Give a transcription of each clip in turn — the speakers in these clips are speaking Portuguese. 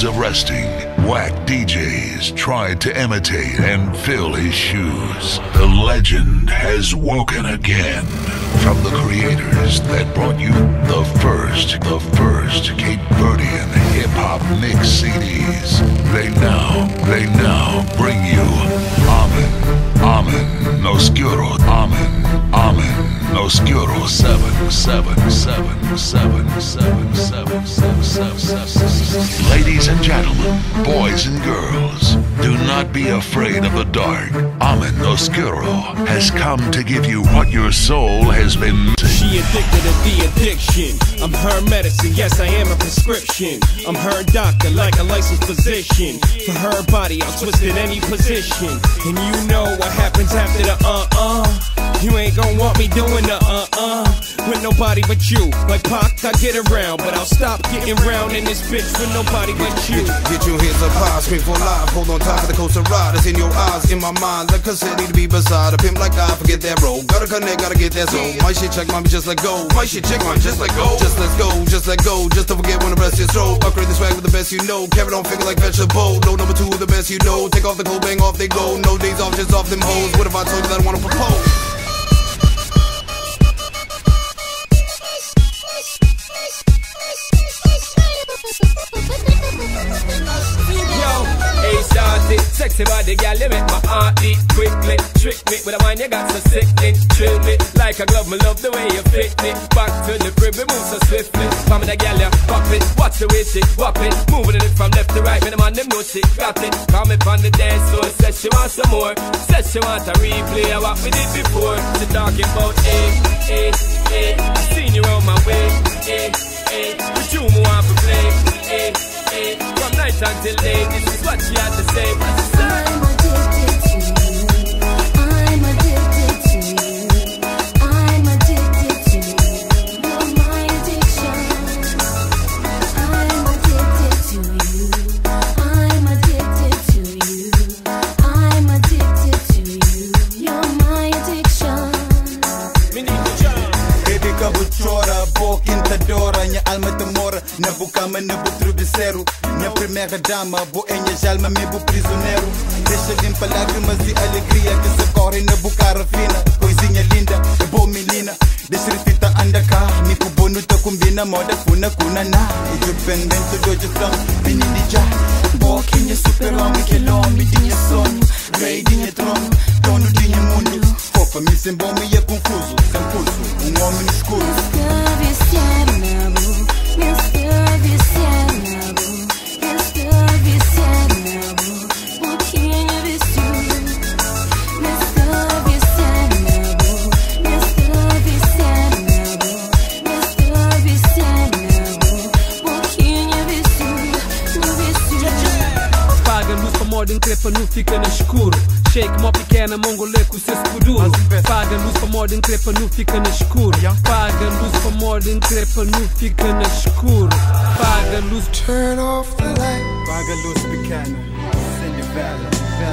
years of resting, whack DJs tried to imitate and fill his shoes. The legend has woken again. From the creators that brought you the first Cape Verdean hip-hop mix CDs. They now bring you Amen Oscuro, Amen Oscuro 7777777. Ladies and gentlemen, boys and girls, do not be afraid of the dark. Amen Oscuro has come to give you what your soul has been. She addicted to the addiction. I'm her medicine, yes I am a prescription. I'm her doctor like a licensed physician. For her body I'll twist in any position. And you know what happens after the You ain't gon' want me doing the with nobody but you. Like Pac, I get around, but I'll stop getting round in this bitch with nobody but you. Get your hands up high, scream for life. Hold on top of the coaster ride. It's in your eyes, in my mind. Like a city to be beside a pimp like I forget that road. Gotta connect, gotta get that soul. My shit check, mommy, just let go. My shit check, mommy, just let go. Just let's go, just let go. Just don't forget when the rest is throw. Upgrade this swag with the best you know. Carry on finger like vegetable. Low number 2, the best you know. Take off the cold, bang off they go. No days off, just off them hoes. What if I told you that I wanna propose? Sexy body, girl, you make my heart beat quickly. Trick me with a mind you got so sickening. Trill me like a glove, me love the way you fit me. Back to the crib, we move so swiftly. Come with the girl, you pop it. Watch the way she whop it. Moving it from left to right, when the man them know she got it. Come up on the dance floor, says she wants some more. Says she wants a replay of what we did before. She talking about I seen you on my way, the tune me want to play, from night until day, this is what she had to say. I'm addicted to you. I'm addicted to you. I'm addicted to you. You're my addiction. I'm addicted to you. I'm addicted to you. I'm addicted to you. You're my addiction. Baby kabuchora, boca intadora, minha alma demora, na boca me na butrubiceiro. Minha primeira dama, boa minha alma me bo prisioneiro. Deixa limpa lágrimas e alegria que se corre na boca refina. Coisinha linda, é boa menina. Deixa refita anda cá, me cubo no te combina moda kuna kuna na. E dependente do de flan, menina já. Boca minha super homem que l'home tinha sonho, rei tinha trono, dono tinha mundo. Fofa me sem bom me é confuso, sem pulso, homem escuro. Estou viciado na boca. Estou viciado na boca. Estou viciado na boca. Pouquinho viciado. Estou viciado na boca. Estou viciado na boca. Estou viciado na boca. Pouquinho viciado. Paga luz pra moda, encrepa, não fica no escuro. Shake, mó pequena, mongolê com seu escuduro. Paga luz pra moda, encrepa, não fica no escuro. Paga luz pra moda, encrepa, não fica no escuro. Paga luz. Turn off the light. Paga luz pequena, sem vela.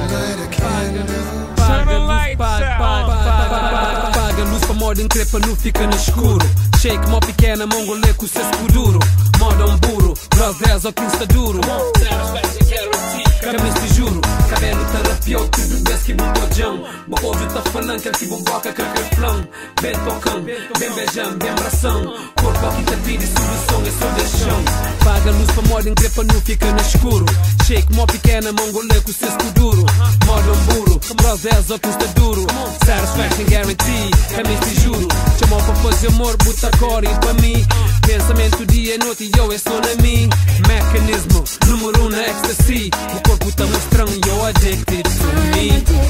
Paga luz pra moda, encrepa, não fica no escuro. Shake, mó pequena, mongolê com seu escuduro. Moda buro, gross 10 ou 15 duro. Camis te juro, cabelo terapia, tudo bem que botou jam. Boca ouve tá falando que aqui boboca que é flão. Bem tocando, bem beijando, bem abração. Corpo aqui te pede solução, é só deixão. Paga luz pra moda, encrepa, não fica no escuro. Shake, mó pequena, mongolê com seu escuduro. Moda buro, gross 10 ou 15 duro. Satisfaction guarantee, camis te juro. Chamou pra fazer amor, botar core pra mim. Pensamento dia e noite e eu é só na mim. Mecanismo, número 1 na ecstasy. O corpo tá mostrando, you're addicted to me.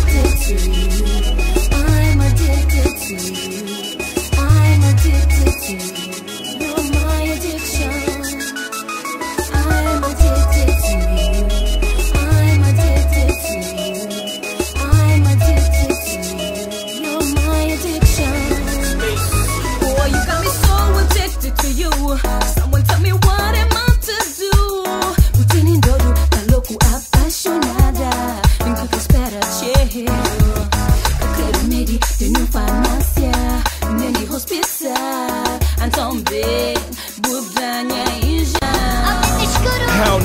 I'm addicted to you. I'm addicted to you. You're my addiction. I'm addicted to you. I'm addicted to you. I'm addicted to you. You're my addiction. Boy, you got me so addicted to you. Someone tell me what am I to do? Routine todo, tá louco, apaixonada. Enquanto espera cheio. Eu quero medir, tenho farmácia, nem de hospital.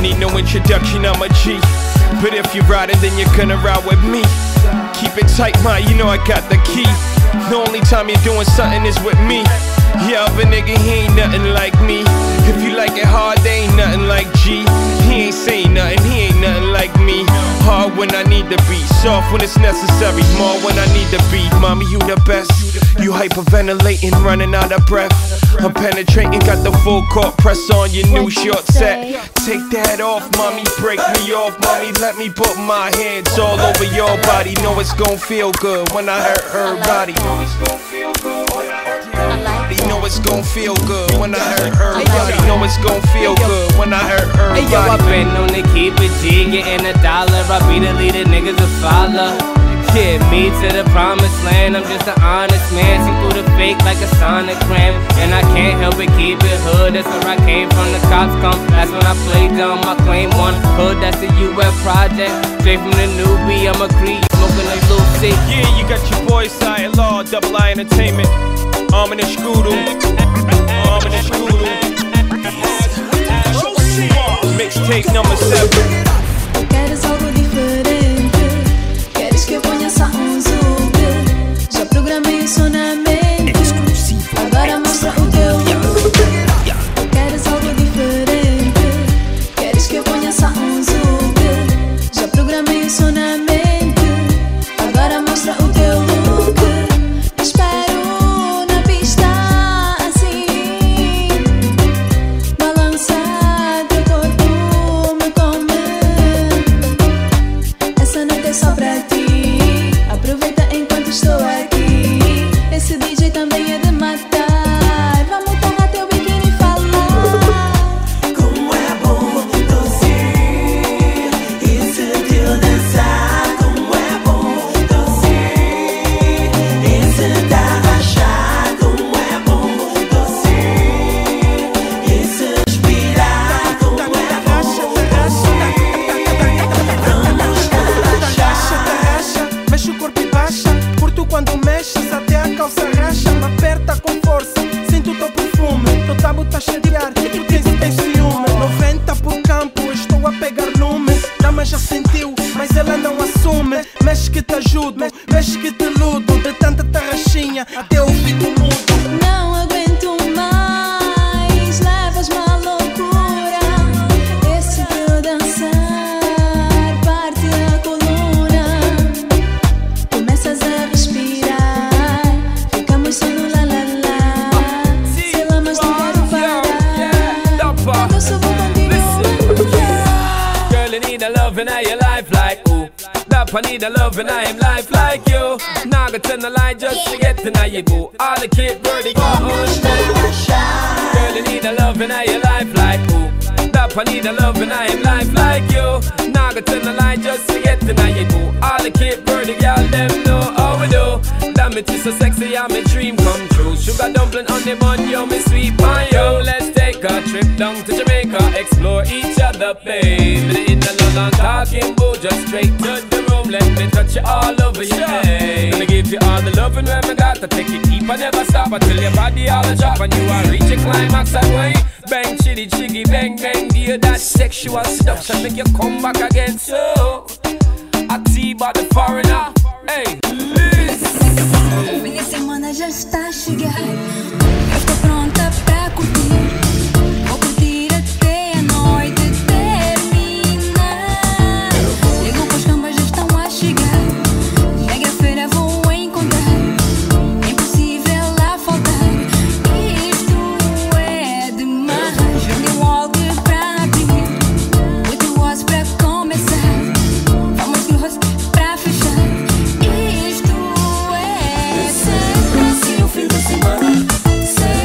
need no introduction, I'm a G. But if you riding, then you're gonna ride with me. Keep it tight, ma, you know I got the key. The only time you're doing something is with me. Yeah, other nigga, he ain't nothing like me. If you like it hard, they ain't nothing like G. He ain't saying nothing, he ain't nothing like me. Hard when I need the beat, soft when it's necessary, more when I need the beat. Mommy, you the best. You hyperventilating, running out of breath. I'm penetrating, got the full court press on your new short set. Take that off, mommy, break me off, mommy. Let me put my hands all over your body. Know it's gon' feel good when I hurt her body. Know it's gon' feel good when I hurt her body. Know it's gon' feel good when I hurt her body. Know it's gon' feel good when I hurt her body. Hey yo, I been on to keep it G, getting $1. I be the leader, niggas a follow. Yeah, me to the promised land. I'm just an honest man, see through the fake like a sonogram. And I can't help it, keep it hood. That's where I came from. The cops come fast when I play dumb. I claim one hood, that's the UF project. Straight from the newbie, I'm a creep, smoking a little sick. Yeah, you got your boy Side Law, Double I Entertainment. Armin and Scooter, Armin and Scooter. Mixtape number 7. Queres algo diferente? Queres que eu ponha só zoom? Já programei isso na mente. Agora mostra o teu look. Queres algo diferente? Queres que eu ponha só zoom? Já programei isso na mente. Agora mostra o teu look. Espero na pista assim, balançar teu corpo me come. Essa noite é só pra ti. Aproveita enquanto estou aqui. Esse DJ também é de matar. Vamos tomar teu biquíni e falar. Como é bom doce esse teu dançar. Como é bom doce esse dar rachar. Como é bom doce esse respirar. Como é bom Mexe o corpo e baixa, curto quando mexes, até a calça racha. Me aperta com força, sinto o teu perfume. Teu tabo tá cheio de ar, tu tens ciúme. 90 por campo, estou a pegar lume. Dama já sentiu, mas ela não assume. Mexe que te ajudo, mexe que te ludo. De tanta tarraxinha, até o ouvido mudo. Não aguento mais, levas-me à loucura. Esse teu dançar parte a coluna. Começas a respirar, ficamos só no la-la-la. Sei lá, mas não quero parar. Eu só vou continuar. Girl, you need a love in your life like ooh. Dap, I need a love in him life like you. Now go turn the light just to get to know you boo. All the kids birdie go on Girl, you need a love in your life like ooh. Dap, I need a love in him life like you. Now go turn the light just to get to know you boo. All the kids birdie girl them know how we do. Damn it, it's so sexy, I'm a dream come true. Sugar dumpling on the bun, yo, me sweet man, yo. Let's take a trip down to Jamaica, explore each other, babe. In the London talking boo, just straight to the room. Let me touch you all over your head. Gonna give you all the loving when we got to take it deep and never stop until your body all a drop and you are reach a climax and way. Bang chitty chiggy bang bang, dear that sexual seduction make you come back again. So I see about the foreigner. Hey, Minha semana já está a chegar. Eu estou pronta pra curtir. Vou curtir até a noite terminar. Ligo que os cambas já estão a chegar. Mega-feira vou encontrar. Impossível lá faltar. Isto é demais. Joguei logo pra abrir. 8 horas pra começar. Vamos close pra fechar. Isto é Assim o fim de semana.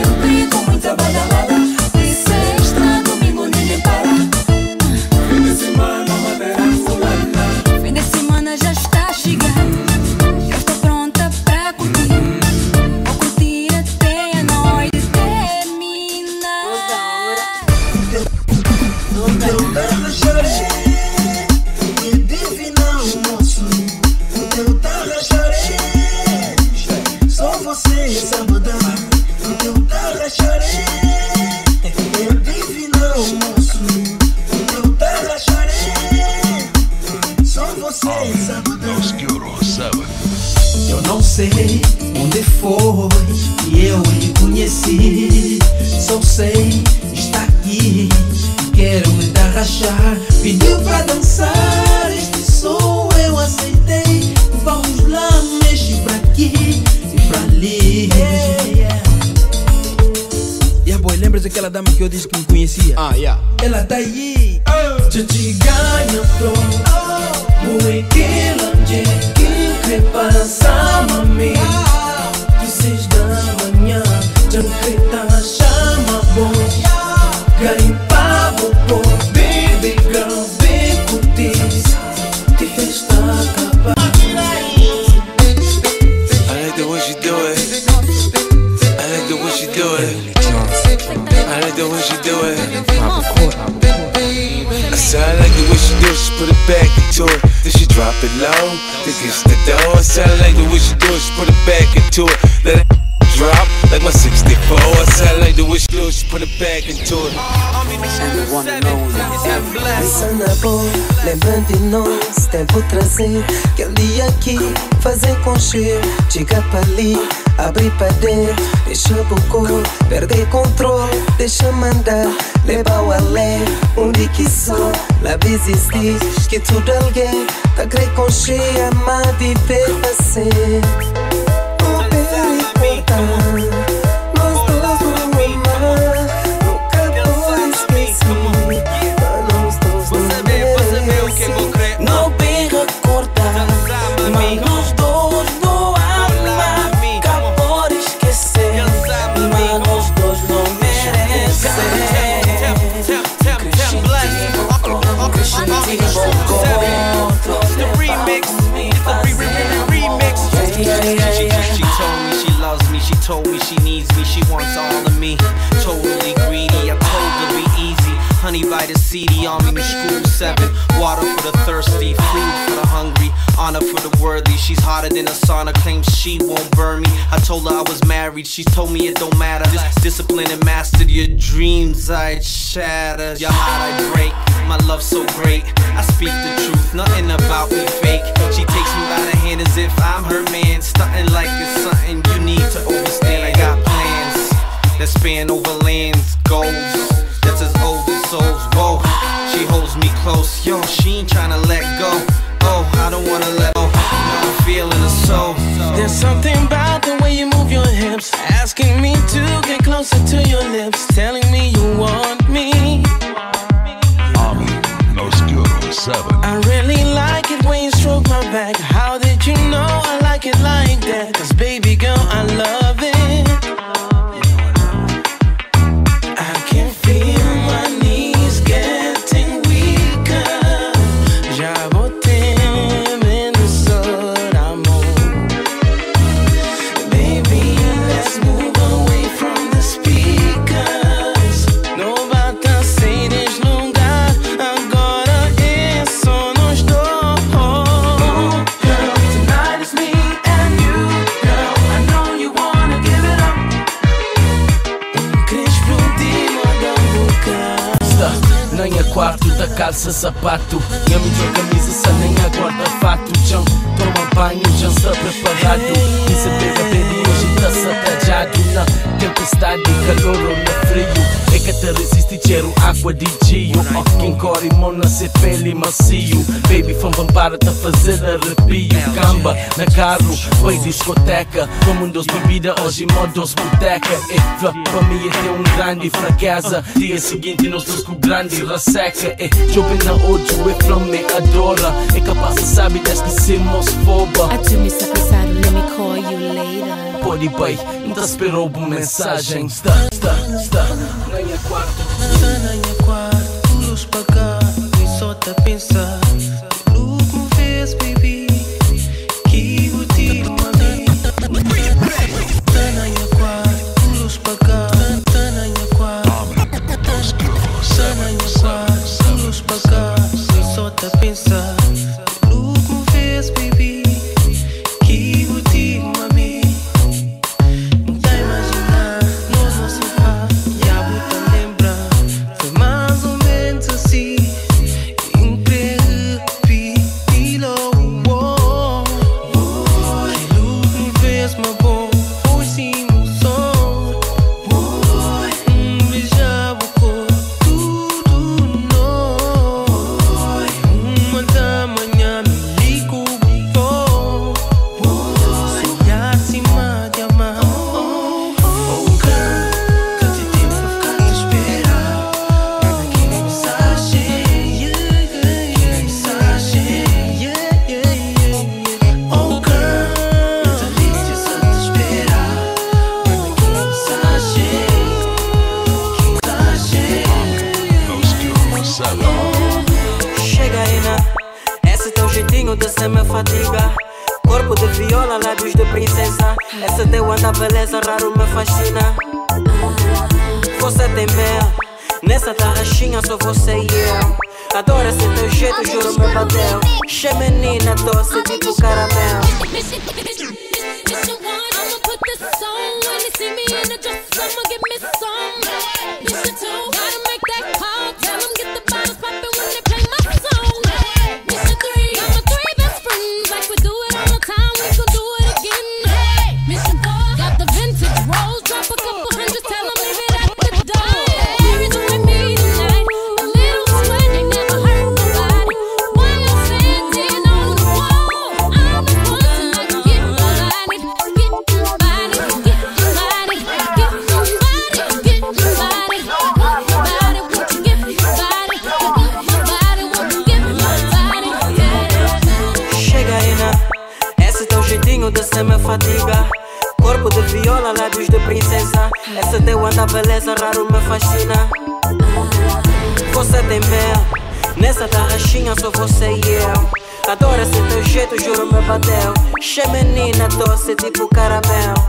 lembras daquela dama que eu disse que me conhecia? Ela tá aí. Já te ganha pro Muekila mje que passa mami. Tu 6 da manhã já creta chama bom. Garimpa bobo baby girl bem cutis. Te festa acabar. I like the way she do it. I like the way she do it. I like the way she do it. I said I like the way she do it. She put it back into it. Then she drop it low. Then gets the door. I said I like the way she do it. She put it back into it. Let it drop like my 64. I said I like the way she do it. She put it back into it. Pensando bom, lembrando de nós, tempo trazer aquele dia aqui, fazer concher, chega para ali, abrir para dentro, deixa o corpo, perder controle, deixa mandar, levar o além, onde que sou, lá existir, que tudo alguém, tá querer concher, amar, viver, fazer. Oh, perguntar. She told me she needs me, she wants all of me. Totally greedy, I told her be easy. Honey by the CD, on me school 7. Water for the thirsty, food for the hungry. Honor for the worthy, she's hotter than a sauna. Claims she won't burn me. I told her I was married, she told me it don't matter. Discipline and mastered your dreams, I'd shatter. Your heart I'd break, my love so great. I speak the truth, nothing about me fake. She takes me by the hand as if I'm her man. Stunting like it's something you need to overstand. I got plans that span over lands, goals that's as old as souls. Whoa, she holds me close, yo, she ain't tryna let go. Oh, I don't wanna let go, I'm feeling the soul. There's something about the way you move your hips, asking me to get closer to your lips, telling me you want me. Oscuro 7. I really like it when you stroke my back. How did you know I like it like that? 'Cause baby girl, I love it. I can feel my knees getting weaker. Já botei no sol, amor. Baby, let's move away from the speakers. No bata sem deslugar. Agora é só nós dois. Girl, tonight is me and you. Girl, I know you wanna give it up. Querer explodir, moda boca. Nem a quarto da calça sapato. E a minha camisa só nem aguarda fato. Jão, toma banho, já está preparado. E se pega baby, hoje está-se atajado. Na tempestade, calor ou no frio. É que te resiste cheiro água de gio. Quem corre, mona, se pele macio. Baby, fã para te fazer arrepio. Camba, na carro, vai discoteca. Vamos dos bebida, hoje modos boteca. E flop para mim é ter grande fraqueza. Dia seguinte, nós dois com grande resseca. E jovem na ódio, e flame adora. É capaz de saber desquecemos foba. I do miss a passado, let me call you later. Pode bem, não esperou por mensagem. Está, na minha quarto. Está na minha quarto, luz pra cá, e só tá a pensar. Look me fez, baby, que o tiro a mim. Está na minha quarto, luz pra cá, está na minha quarto. Está na minha quarto, luz pra cá, e só tá a pensar. Look me fez, baby, que o tiro a mim. Não tá imaginar, nós não se faz, já vou lembrar. Foi mais ou menos assim. anda beleza, raro me fascina. Você tem mel, nessa tarraxinha só você e eu. Adoro esse teu jeito, juro me bateu. Che menina doce tipo caramelo. Você me fatiga, corpo de viola, lábios de princesa. Esse teu anda beleza, raro me fascina. Você tem mel, nessa tarraxinha só você e eu. Adoro esse teu jeito, juro me bateu. Che menina doce tipo caramelo.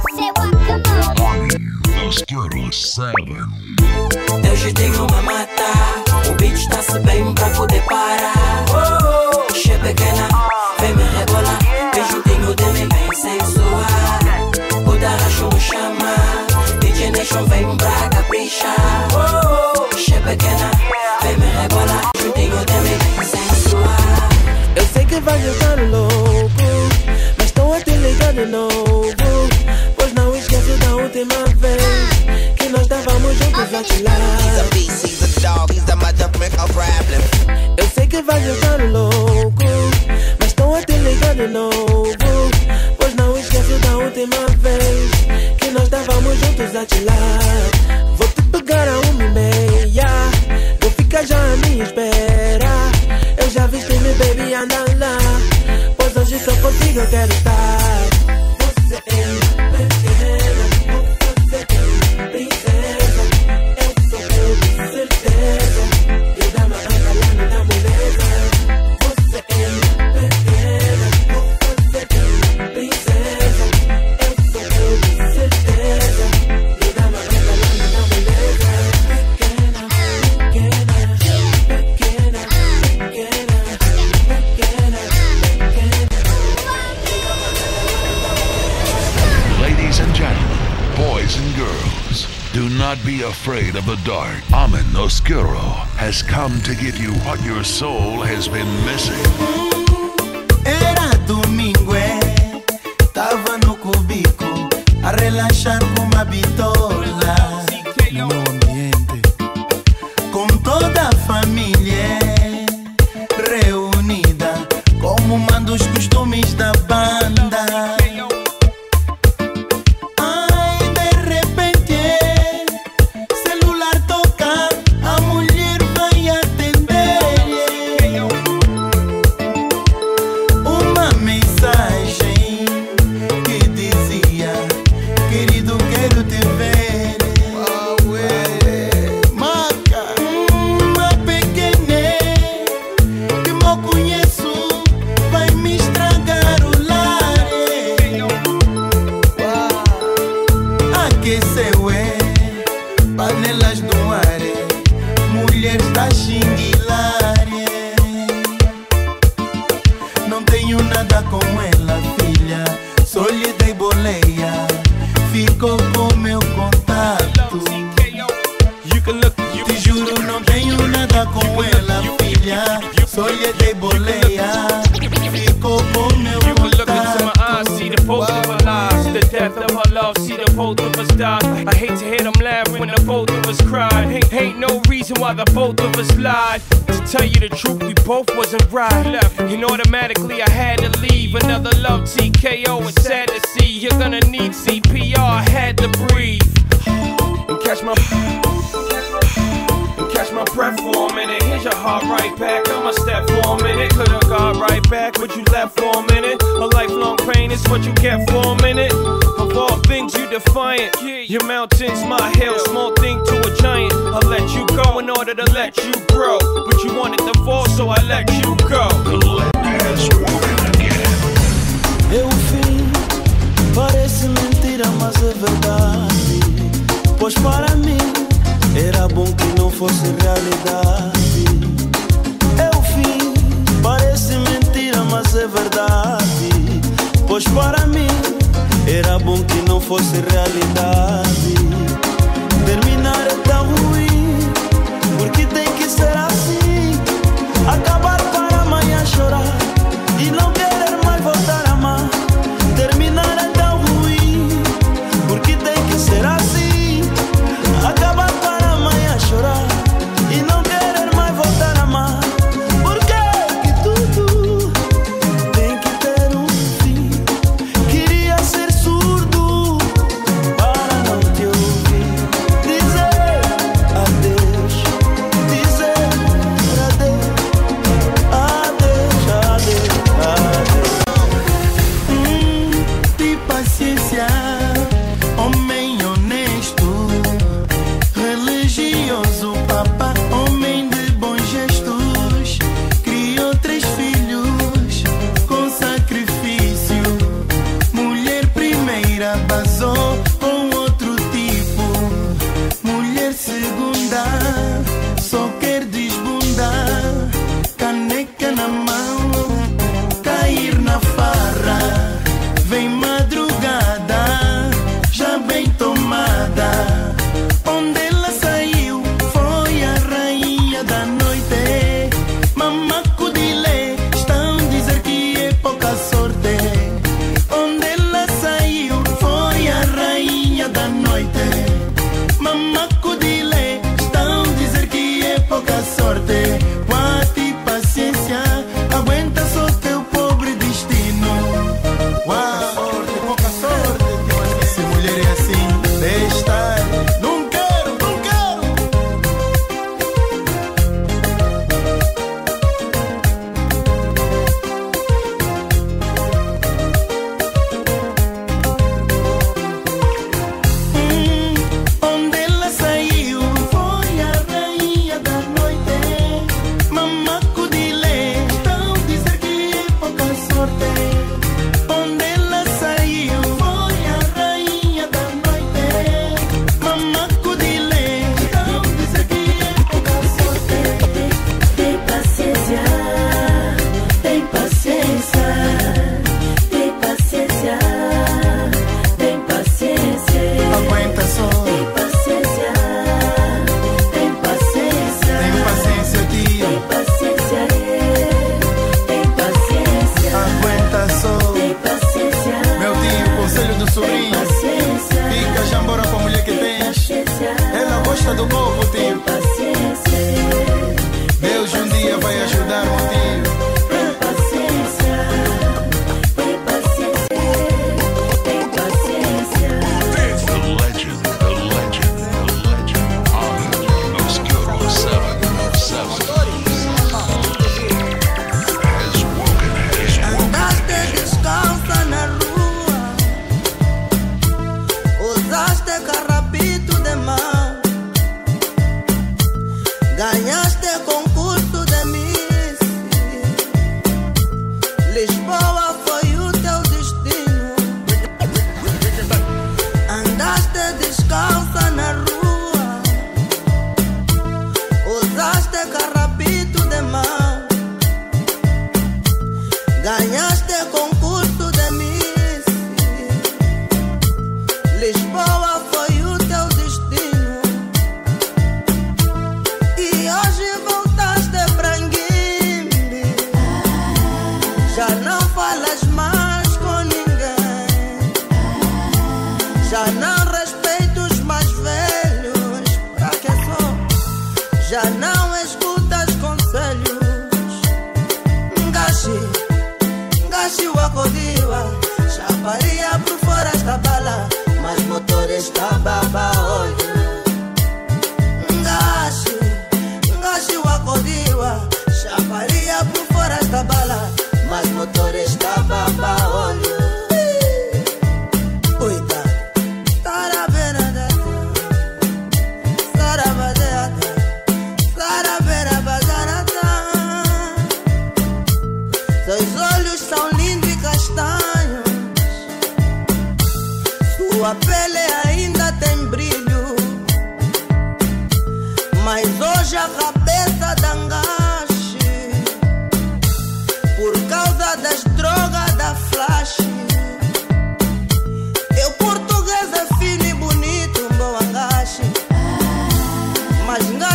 Teu jeitinho me mata, o beat está-se bem pra poder parar. Che pequena, vem me rebolar. Beijinho de mim bem sensual. O tarraxo me chama, DJ Nation vem pra caprichar. Che pequena, vem me rebolar. Beijinho de mim bem sensual. Eu sei que vai estar louco, mas estou a te ligar de novo. Pois não esquece da última vez que nós estávamos juntos a chilar. He's a beast, he's a dog, he's a motherfucking problem. Eu sei que vai estar louco, mas estou a te ligar de novo. Pois não esquece da última vez que nós estávamos juntos a chilar. Vou te pegar a 1h30, vou ficar já à minha espera. Eu já vesti-me, baby, anda lá, pois hoje só contigo eu quero estar. Você é pequena, você é princesa. Eu sou eu de certeza. Eu dá uma ancalhada na beleza. Você é pequena, você é princesa. Eu sou eu de certeza. Eu dá uma ancalhada na beleza. Pequena, pequena, pequena, pequena, pequena, pequena. Ladies and gentlemen, boys and girls, do not be afraid of the dark. Amin Oscuro has come to give you what your soul has been missing. Era domingo, tava no cubico a relaxar com uma bitola no meu ambiente, com toda a família reunida, como manda os costumes da banda. Ai, de repente, celular toca, a mulher vai atender. Uma mensagem que dizia: querido, quero te ver. Maca, uma pequena que mal conheço vai me estragar o lar. Aqueceu, panelas no ar, mulher da xinguilar. Não tenho nada com ela, filha, só lhe dei boleia, ficou com meu contato. Te juro, não tenho nada com ela, filha, só lhe dei boleia, ficou com meu contato. See the both of us lives, the death of her love, see the both of us die. I hate to hear them laugh when the both of us cry. Ain't no reason why the both of us lied. To tell you the truth, we both wasn't right. And automatically I had to leave. Another love TKO, it's sad to see. You're gonna need CPR, I had to breathe. And catch my breath for a minute. Here's your heart right back. I'ma step for a minute. Could've got right back, but you left for a minute. A lifelong pain is what you get for a minute. Of all things, you defiant. Your mountains, my hill, small thing to a giant. I let you go in order to let you grow, but you wanted divorce, so I let you go. Eu fim, parece mentira. mentira, mas é verdade. Pois para mim era bom que não fosse realidade. É o fim, parece mentira, mas é verdade. Pois para mim era bom que não fosse realidade. Terminar é tão ruim, porque tem que ser assim. Acabar para amanhã chorar e não querer mais voltar a amar. Terminar é tão ruim, porque tem que ser assim. Acabar para amanhã chorar e não querer mais voltar a amar. Porque que tudo tem que ter um fim. Queria ser surdo para não te ouvir. Dizer adeus, dizer adeus, adeus, adeus, adeus. De paciência, homem honesto, religioso, papa, homem de bons gestos. Criou 3 filhos com sacrifício. Mulher primeira basou com outro tipo. Mulher segunda só quer desbundar. Caneca na mão, cair na farra. Vem madrugada, já bem tomada. Onde ela saiu foi a rainha da noite. Mamaco de lei, estão dizer que é pouca sorte. Onde ela saiu foi a rainha da noite. Mamaco de lei, estão dizer que é pouca sorte. Guate paciência, aguenta só teu pobre destino. Uau, sorte, pouca sorte. Se mulher é assim, deixa estar. Não quero, não quero. Onde ela saiu foi a rainha da noite. Mamaco de lei, estão dizer que é pouca sorte. Onde ela saiu foi a rainha da noite. Mamaco de lei, estão dizer que é pouca sorte. Tem paciência, tem paciência, tem paciência, tem paciência. Aguenta só, Tem paciência, tem paciência, tem paciência, tio. tem paciência, tem paciência, Aguenta só, tem paciência, meu tio, conselho do tem sobrinho. paciência, Fica jambora com a mulher que tens. Ela gosta do povo, tio. paciência, Deus um dia vai ajudar o tio. tem paciência, tem paciência, tem paciência. The legend, the legend, the legend. Obscuro 707 has woken, has woken. Andaste descalça na rua, usaste carrapito de mão.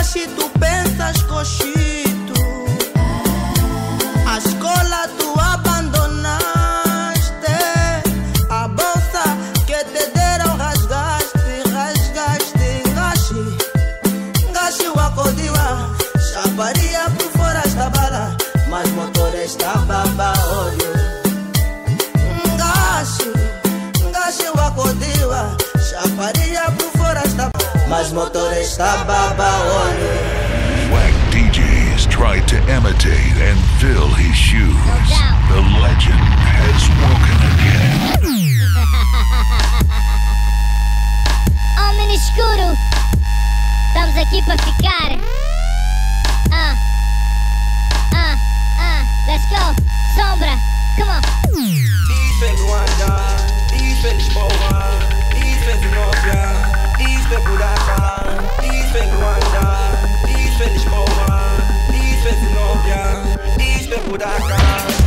Gashi, tu pensas cochito. A escola tu abandonaste. A bolsa que te deram rasgaste. Gashi wakodiwa. Chaparia por fora esta bala, mas motor estava óleo. Gashi wakodiwa. Chaparia por fora esta bala, mas motor estava óleo. Wack DJs tried to imitate and fill his shoes. The legend has woken again. Homem no escuro, estamos aqui para ficar. Let's go, Sombra, come on. Defend Rwanda, defend Lisboa, defend Ethiopia, defend Budapest, defend Rwanda, defend Lisboa, defend Ethiopia, defend Budapest.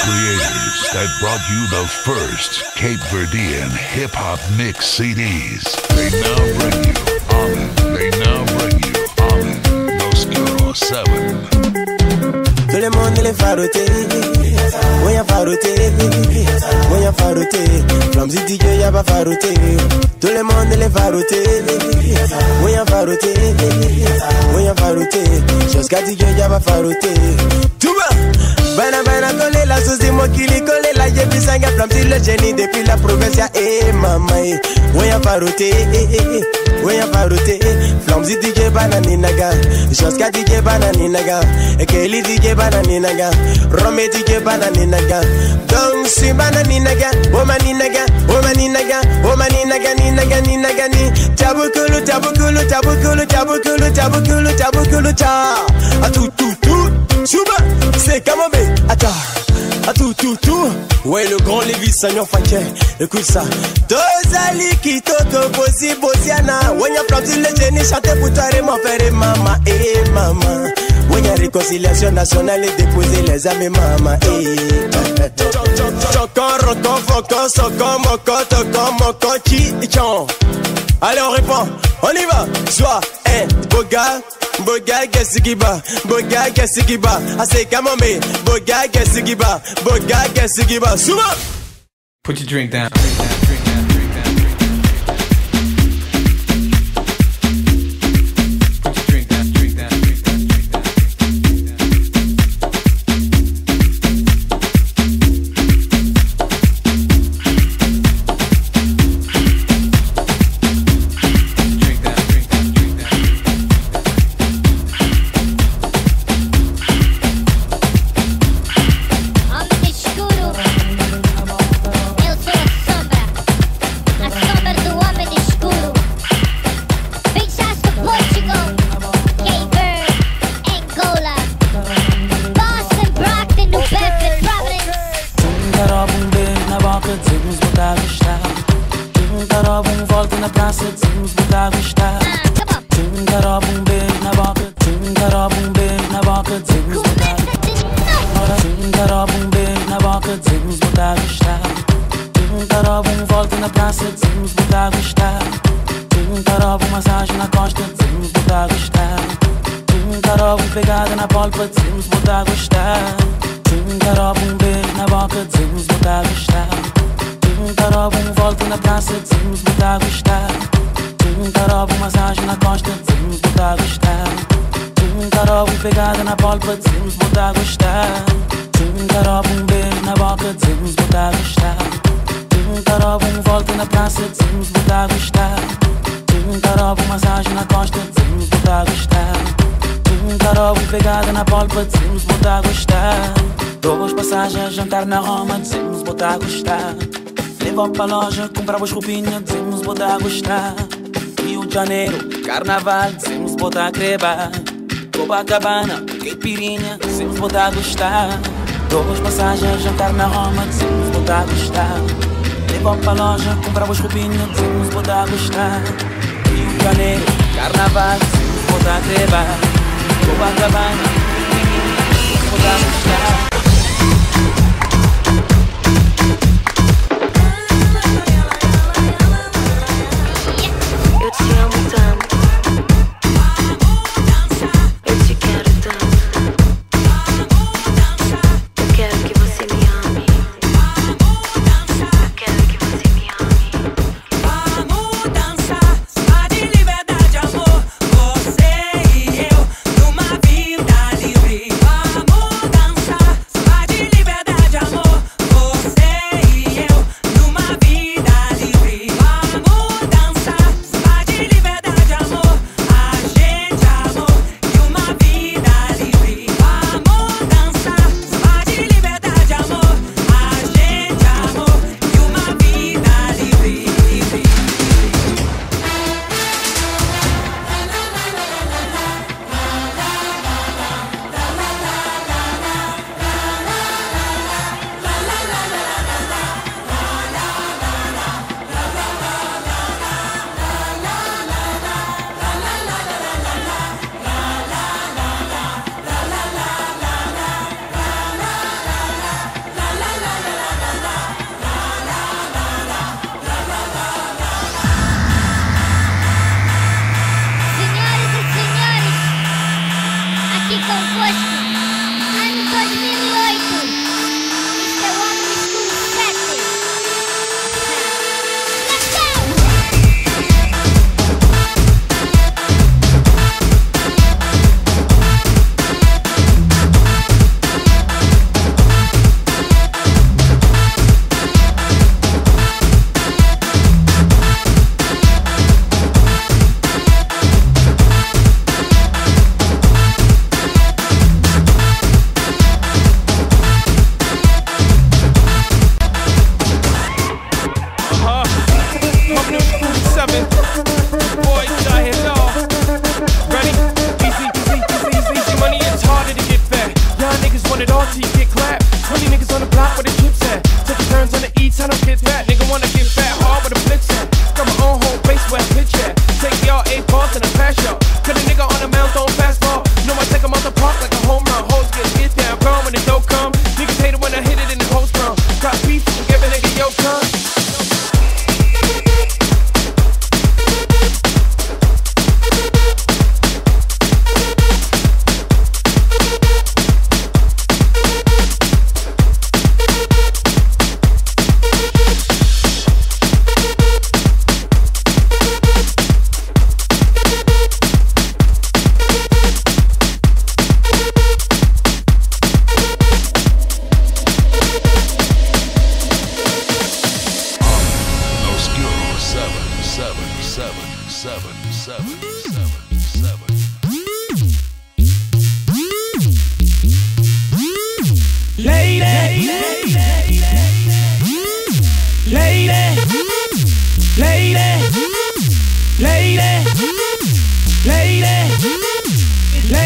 creators that brought you the first Cape Verdean hip-hop mix CDs. They now bring you Amen. They now bring you Amen. Oscuro 7. Tout le monde les faroté, voyons faroté, voyons faroté. Flamzy DJ y'a pas faroté. Tout le monde les faroté, voyons faroté, voyons faroté. Jusqu'à DJ y'a pas faroté. Tout va. Bana bana collé la sauce, moi qui l'ai collé la j'ai vu ça Flamzy le génie depuis la province ya maman. Voyons faroté, voyons faroté. Flamzy DJ banani naga, jusqu'à DJ banani naga, et Kelly DJ banani naga, Rome DJ banani naga, donc si banani naga, oh mani naga, oh mani naga, oh mani naga ni naga ni naga ni, tabukulu tabukulu tabukulu tabukulu tabukulu tabukulu cha, a tout tout tout, suba, c'est kamombe, attends. A tout, ouais le grand Lévis Sagnon Fanché, écoute ça. Tozali kitoko bosi bosiana, Wenya Flamzy le génie chante pour toi et mon père et maman, maman. Wenya réconciliation nationale et déposer les âmes et maman, Chokon, rokon, fokon, sokon, mokon, tokon, mokon, chi-chon. Allez on répond, on y va, soit boga, boga gesigiba, boga gesigiba, assez kamombe, boga gesigiba, boga gesigiba, souvent. Put your drink down. Jantar na Roma, dizemos botar a gostar. Levo pra loja, comprava as roupinhas, dizemos botar a gostar. Rio de Janeiro, Carnaval, dizemos botar a creba. Copacabana, caipirinha, dizemos botar a gostar. Duas passagens, jantar na Roma, dizemos botar a gostar. Levo pra loja, comprava as roupinhas, dizemos botar a gostar. Rio de Janeiro, Carnaval, dizemos botar a creba. Copacabana, caipirinha, dizemos botar a gostar. Você e eu numa vida livre. Vamos dançar.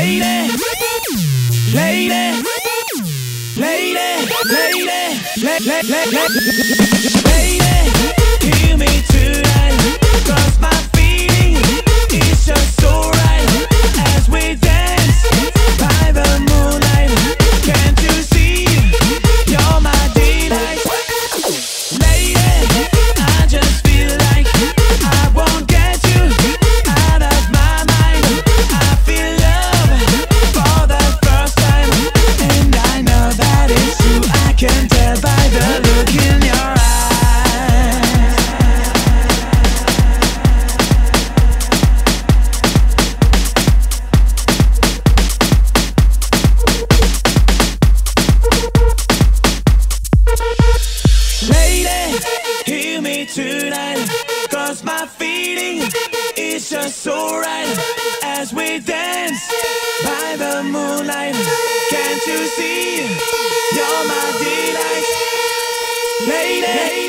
hear me tonight, 'cause my feeling is just so right as we dance by the moonlight. Can't you see you're my delight? Lady, I just feel like I won't get you out of my mind. I feel love for the first time, and I know that it's true. I can tell by the look in your eyes. Lady, hear me tonight, 'cause my feeling is just so right as we dance by the moonlight. Can't you see you're my delight? Lady,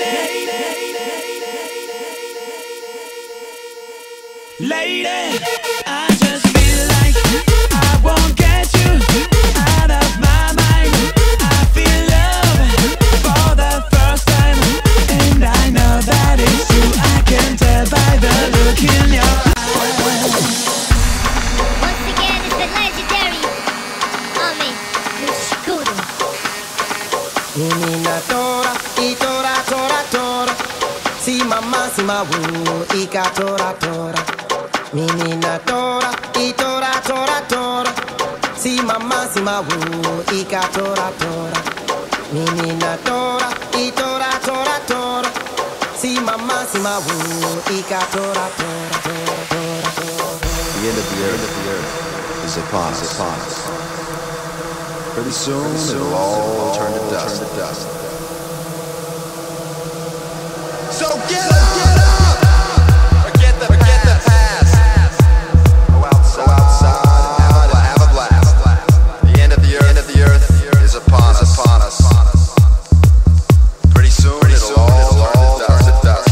lady, I just feel like I won't get you out of my mind. I feel love for the first time, and I know that it's true. I can tell by the look in your eyes. Once again, it's the legendary Ami Nushkuru. Menina tora, e tora, tora, tora. Si mamma, si mawu, ika tora, tora. Menina tora, e tora, tora, tora. Si mamma, si mawu, ika tora, tora. Menina tora, e tora, tora, tora. Si mamma, si mawu, ika tora, tora, tora, tora. The end of the earth is upon us. Pretty soon it'll all turn to dust. So get up! Forget the past. Go outside, have a blast. The end of the earth is upon us. Pretty soon it'll all turn to dust.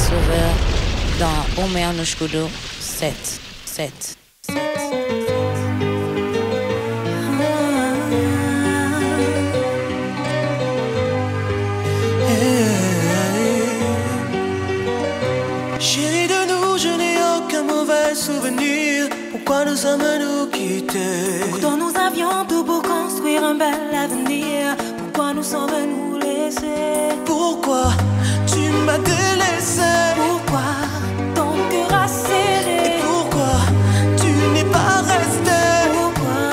Sauveur dans Omer no Escudo 7. Chérie de nous, je n'ai aucun mauvais souvenir. Pourquoi nous sommes-nous quittés? Pourtant nous avions tout pour construire un bel avenir. Pourquoi nous sommes-nous laissés? Pourquoi tu m'as délaissé? Pourquoi ton cœur a serré? Et pourquoi tu n'es pas resté? Pourquoi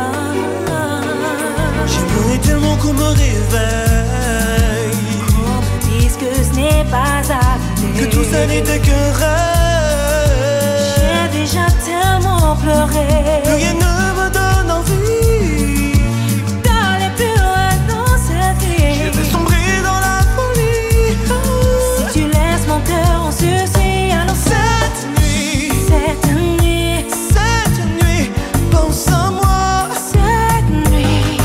j'aimerais tellement qu'on me réveille, qu'on me dise que ce n'est pas arrivé, que tout ça n'était qu'un rêve. J'ai déjà tellement pleuré, plus rien ne me donne envie d'aller plus loin dans cette vie. Je vais sombrer dans la folie. Si tu laisses mon cœur en sursis, alors cette nuit, pense à moi. Cette nuit,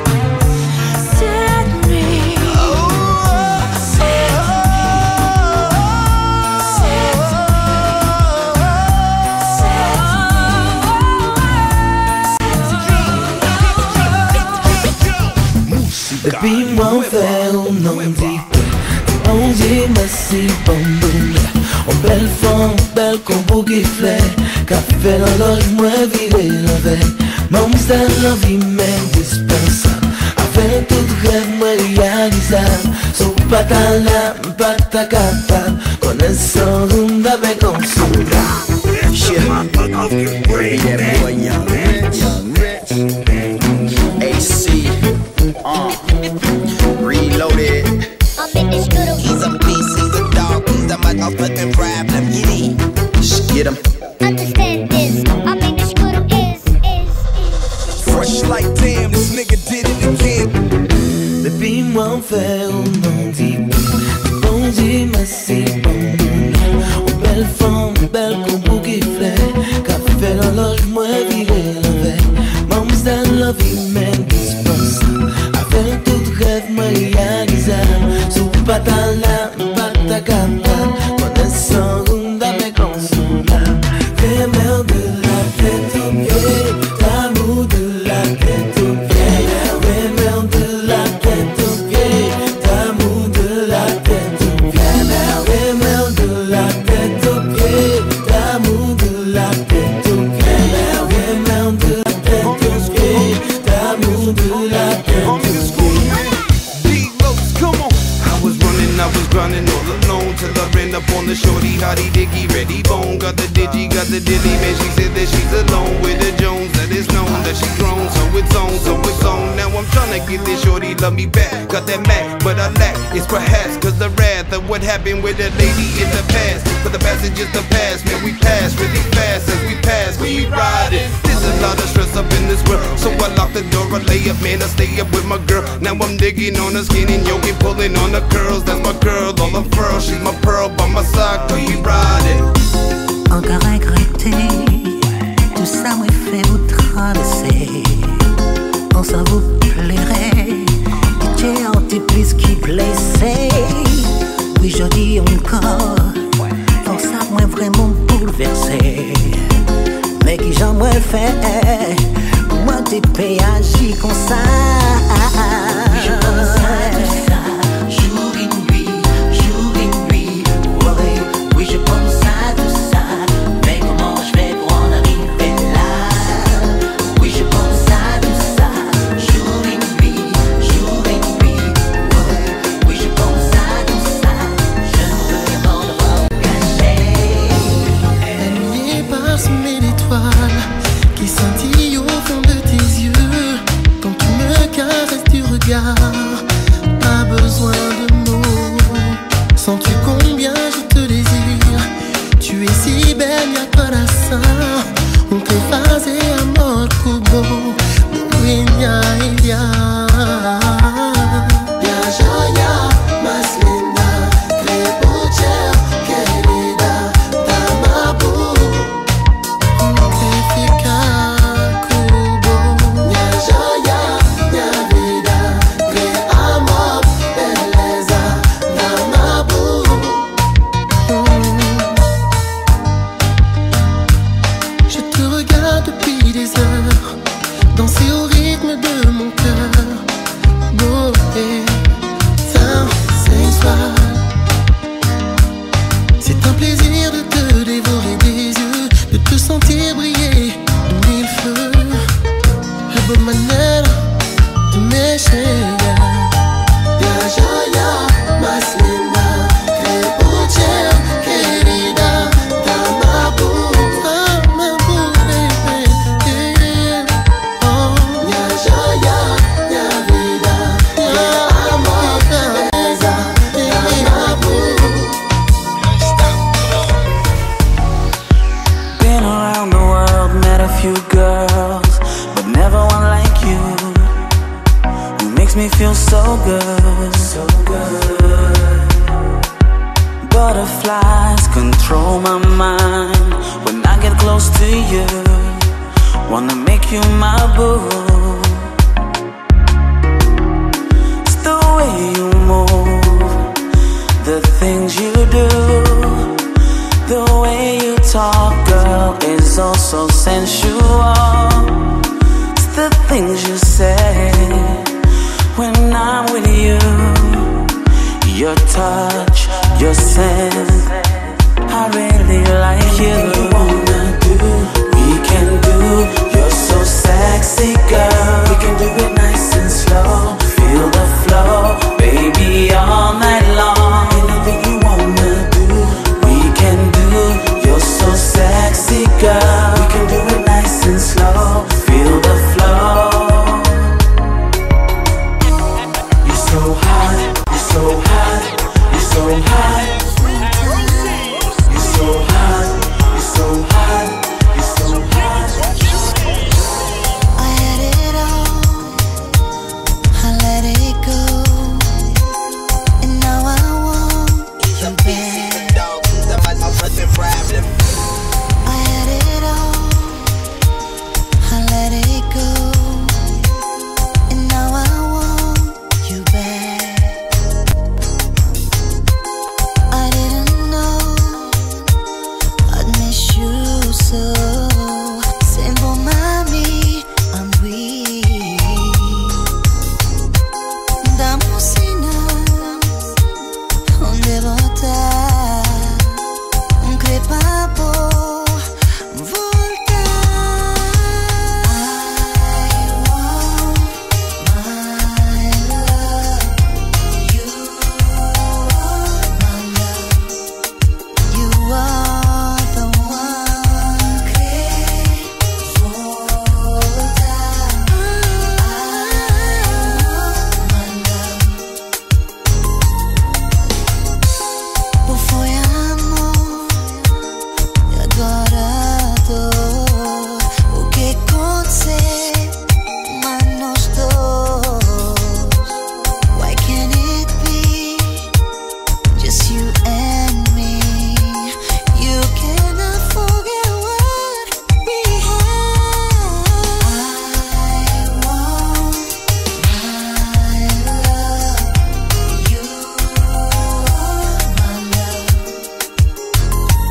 Baby, mon frère, não dit onde massi bamboula. On belle femme, belle comme bougie fleur. Café dans l'âge, moi viré la veille. Mon style, la vie m'indispensable. Avec tout rêve, moi réalisable. Sou patala, pata capable. Connaissant room avec un sourire. Shit, that boy young rich. AC, reloaded. He's a beast, he's a dog, he's the motherfucking problem. Get him. Understand this, I mean the screw is. Fresh like damn, this nigga did it again. Baby, mon frère, non dit bon Dieu, massi bamboula. On belle femme, belle comme bougie fleur. Café dans l'âge, moi viré la veille. Mon style, la vie m'indispensable. Avec tout rêve, moi réalisable. Sou patala, pata capable. Connaissant room avec un sourire. Vémère de la tête aux pieds, l'amour de la tête aux pieds. Vémère de la tête aux pieds, l'amour de la tête aux pieds. Vémère de la tête aux pieds, l'amour de la tête aux pieds. Vémère de la tête aux pieds, l'amour de la tête aux pieds. Come on. I was grinding all alone till I ran up on the shorty, hottie, diggy, ready bone. Got the digi, got the dilly, man. She said that she's alone with the Jones. That is known that she's grown, so it's on. Now I'm tryna get this shorty love me back. Got that Mac, but I lack. It's perhaps cause the wrath of what happened with the lady in the past. But the past is just the past, man. We pass really fast as we pass. We ride it. There's a lot of stress up in this world, so I lock the door. I lay up, man. I stay up with my girl. Now I'm digging on her skin and yoking, pulling on the curls. That's my girl, all the furrows. She's my pearl by my side, cause we ride it. Encore regretté, tout ça m'a fait vous traverser. On ça vous plairait, pitié en t'es plus qui blessé. Oui, je dis encore, pour ça moi vraiment bouleversé. Mais qui j'en moi fait, moi t'es péagi comme ça. Je pense à tout ça. Oui, je pense à tout ça, mais comment je fais pour en arriver là? Oui, je pense à tout ça, jour et nuit, oui, je pense à tout ça, je ne peux m'en devoir cacher. La nuit est parsemée d'étoiles qui scintillent au fond de tes yeux. Quand tu me caresses du regard, pas besoin de mots. Sens-tu combien je te désire? Tu es si belle, y'a pas d'assin. On t'est phasé à mort kubo. Dunia India. Ya joya, más linda. Trebucher, querida. Damabu. Te fica kubo. Ya joya, ya vida. Cre amor, beleza. Damabu. so sensual. It's the things you say when I'm with you. Your touch, your scent, I really like you. You wanna do, we can do. You're so sexy, girl. We can do it nice and slow. Feel the flow, baby, all night long. Anything you wanna do, we can do. You're so sexy, girl. We can do it nice and slow. Feel the flow. You're so hot, you're so hot, you're so hot. You're so hot, you're so hot, you're so hot. I had it all, I let it go, and now I want you back. I had it all, I let it go, and now I want you back. I didn't know I'd miss you so. Simple mommy, I'm weak. Dame sinal, onde voltar? Crepa por voltar. I want my love. You are my love. You are the one. Crepa voltar. I want my love. Por foi amor. E agora dor. O que aconteceu? Mas nós dois. Why can't it be just you and me? You cannot forget what we had. I want my love. You are my love.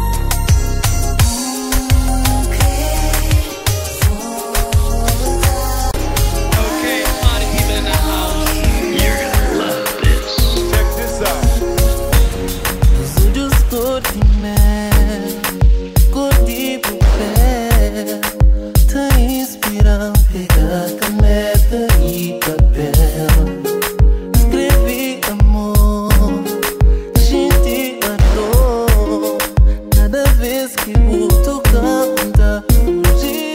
Okay, party people in the house. You're gonna love this. Check this out. Os olhos cor de mel, cor de papel, te inspiram pegar caneta e papel. Escrevi amor, senti a dor, cada vez que o tu canta fugir.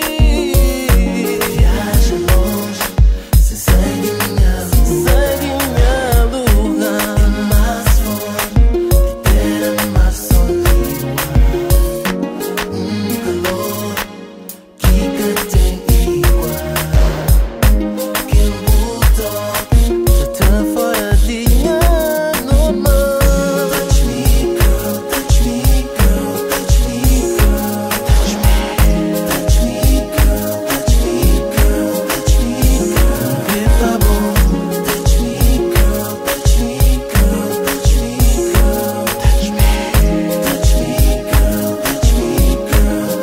Viaja longe, se segue minha lugar. Mais forte, ter mais sozinho. Calor que tem igual. Que mudou, já tá fora de normal. Touch me, girl, touch me, girl, touch me, girl, touch me, touch me, girl, touch me, girl, touch me, girl. Vê tá bom. Touch me, girl, touch me, girl, touch me, girl, touch me, touch me, girl, touch me, girl,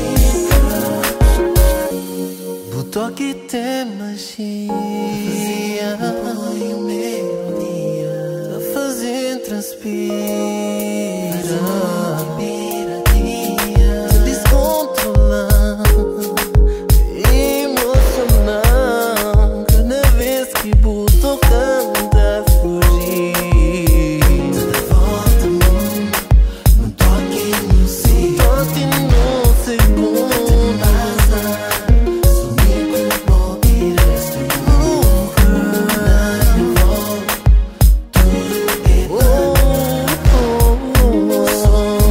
touch me, girl. O toque tem magia, põe melodia, a fazer transpira. Te descontrolar, emocionar, cada vez que o tu canta fugir. Toda volta num toque no segundo. Toque no segundo. Sumir com o e resto tudo é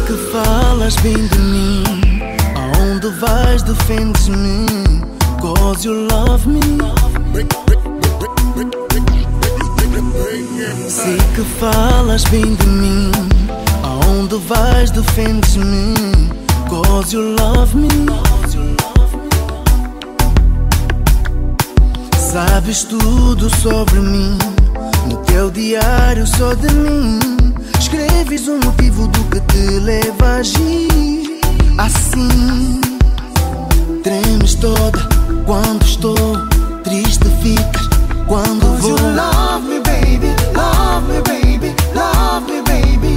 que falas bem de mim, aonde vais defendes-me, 'cause you love me. Sei que falas bem de mim, aonde vais defendes-me, 'cause you love me. Sabes tudo sobre mim, no teu diário só de mim escreves o motivo do que te leva a agir assim. Tremes toda quando estou triste, ficas quando vou. You love me baby, love me baby, love me baby.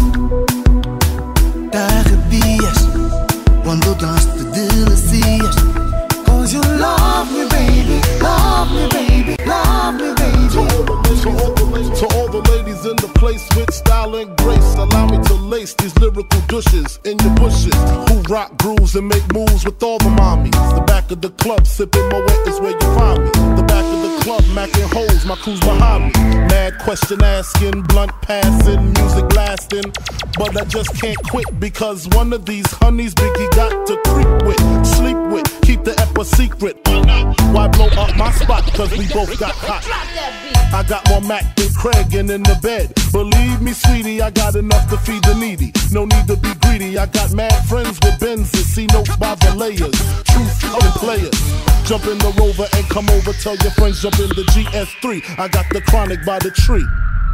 Te arrepias quando danço te delicias, 'cause you love me baby, love me baby, love me baby. To all the ladies in the place with style and grace, allow me to lace these lyrical douches in your bushes, who rock grooves and make moves with all the mommies. The back of the club sipping my wet is where you find me. The back of the club macking holes, my crew's behind me. Mad question asking, blunt passing, music blasting, but I just can't quit because one of these honeys Biggie got to creep with, sleep with, keep the ep a secret. Why not? Why blow up my spot? 'Cause we both got hot. I got more Mac than Craig and in the bed. Believe me, sweetie, I got enough to feed the needy. No need to be greedy. I got mad friends with Benzes, see notes by the layers. Truth and players. Jump in the Rover and come over. Tell your friends jump in the GS3. I got the Chronic by the tree.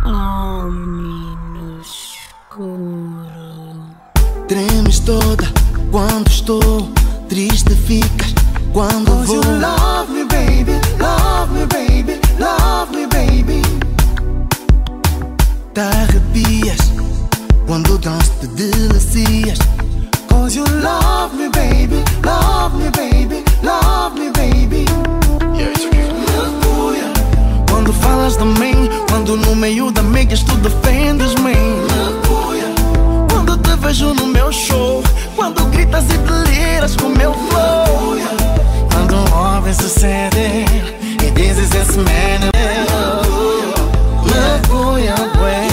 Tremes toda quando estou triste, ficas quando vou. You love me baby, love me baby, love me baby. Te arrepias quando danço te delicias, 'cause you love me baby, love me baby, love me baby. Quando falas de mim, quando no meio de amigas tu defendes-me, quando te vejo no meu show, quando gritas e deliras com meu flow, quando ouves o CD e dizes esse man Mergulha, pues.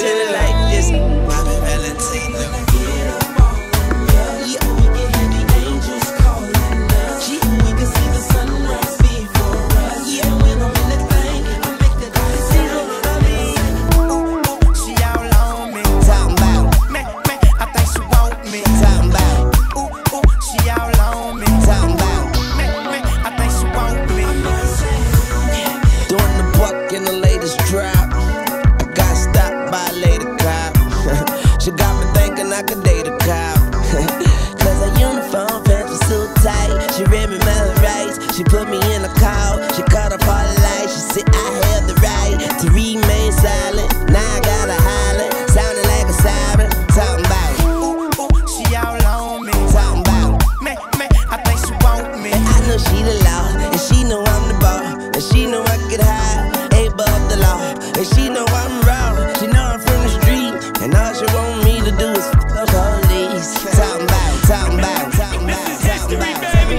She put me in a call, she cut up all the lights. She said I have the right to remain silent. Now I gotta holler, sounding like a siren. Talking about, ooh, ooh, she all on me. Talking about, man, I think she want me. And I know she the law, and she know I'm the ball, and she know I get high, ain't above the law. And she know I'm raw, she know I'm from the street, and all she want me to do is fuck the police. Talking about, talking about, talking about, talking about.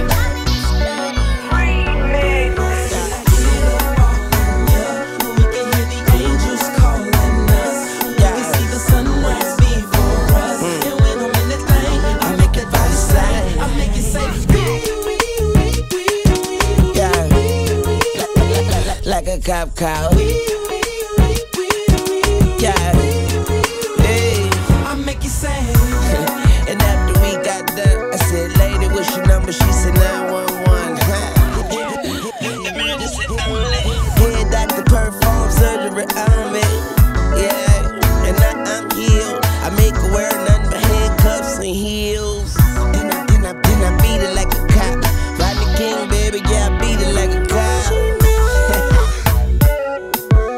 Like a cop car. Yeah. Hey. I make you say. And after we got done, I said, lady, what's your number? She said 911. Head doctor perform surgery on me. Yeah. And now I'm healed. I make her wear nothing but handcuffs and heels. Then I beat it like a cop. Rodney King, baby, yeah, I beat it like a cop.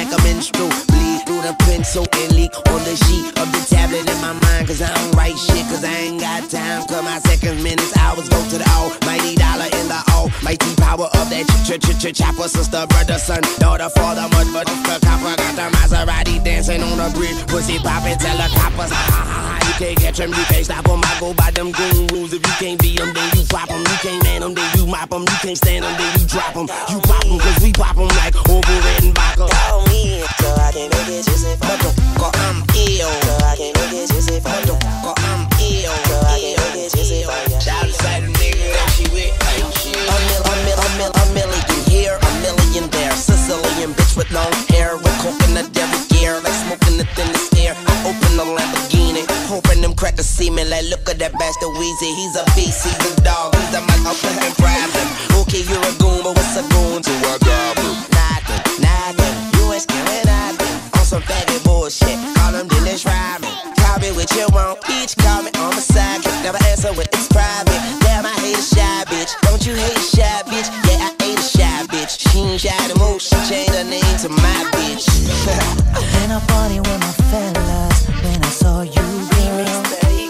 like a minstrel. Bleed through the pencil and leak on the sheet of the tablet in my mind. Cause I don't write shit, cause I ain't got time. Cause my seconds, minutes, hours go to the almighty dollar in the almighty power of that chopper. Sister, brother, son, daughter, father, mother, the copper. Got the Maserati dancing on the bridge. Pussy poppin', tell the coppers. Ha ha ha, you can't catch them, you can't stop them. I go by them goon rules. If you can't beat them, then you pop them. You can't man them, then you mop them. You can't stand them, then you drop them. You pop them, cause we pop them like over red and vodka. Call me, so I can make it juicy for you. Cause I'm ill, so I can make it juicy for you. Cause I'm ill, so I can make it juicy for you. Shout outside the nigga that she with, like shit. A million here, a million there. Sicilian bitch with long hair, with coconut every gear, like smoking the thinnest air. I open the Lamborghini, hoping them crackers see me. Like, look at that bastard Weezy. He's a beast, he's a dog, he's a motherfucking problem. Okay, you're a goon, but what's a goon to a goblin? Nothing, you ain't scaring nothing. On some fatty bullshit, call him Dennis Rodman. Call me what you want, each call me on my sidekick. Never answer when it's private. Damn, I hate a shy bitch. Don't you hate a shy bitch? Yeah, I hate a shy bitch. She ain't shy the most, she changed her name to my bitch. In a party with my fellas, when I saw you, girl,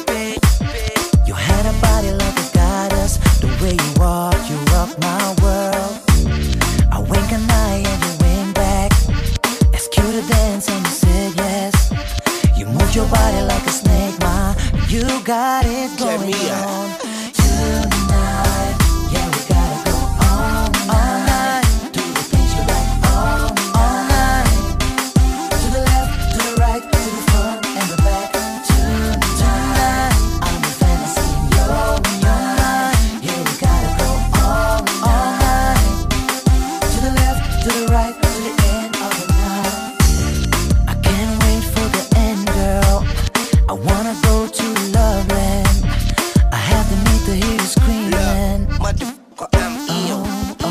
you had a body like a goddess. The way you walk my world. I wink an eye and you wink back. Asked you to dance and you said yes. You moved your body like a snake, ma. You got it going on tonight. Yeah, we gotta go all night. Do the things you like all night. To the left, to the right, to the front and the back. Tonight, I'm a fantasy in your mind. Yeah, we gotta go all night. To the left, to the right, to the end of the night. I can't wait for the end, girl. I wanna go to Loveland. I have the need to hear you screaming. Motherfucker, I'm ill.